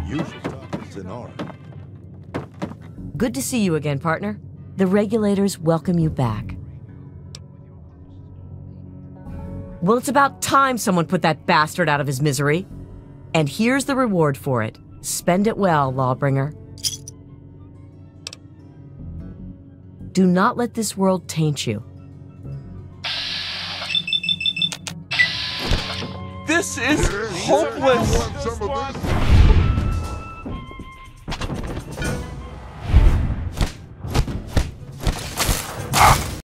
It's in order. Good to see you again, partner. The regulators welcome you back. Well, it's about time someone put that bastard out of his misery. And here's the reward for it. Spend it well, Lawbringer. Do not let this world taint you. This is hopeless!